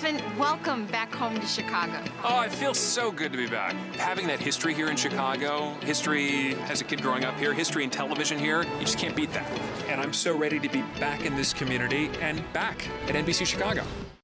Stefan, welcome back home to Chicago. Oh, it feels so good to be back. Having that history here in Chicago, history as a kid growing up here, history in television here, you just can't beat that. And I'm so ready to be back in this community and back at NBC Chicago.